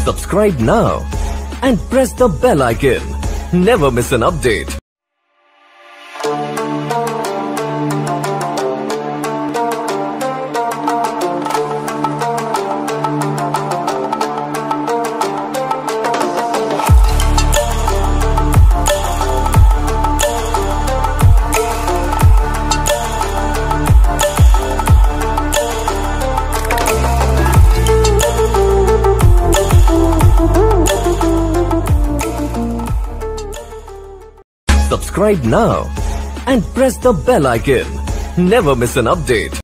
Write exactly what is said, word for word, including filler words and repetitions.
Subscribe now and press the bell icon. Never miss an update. Subscribe now and press the bell icon. Never miss an update.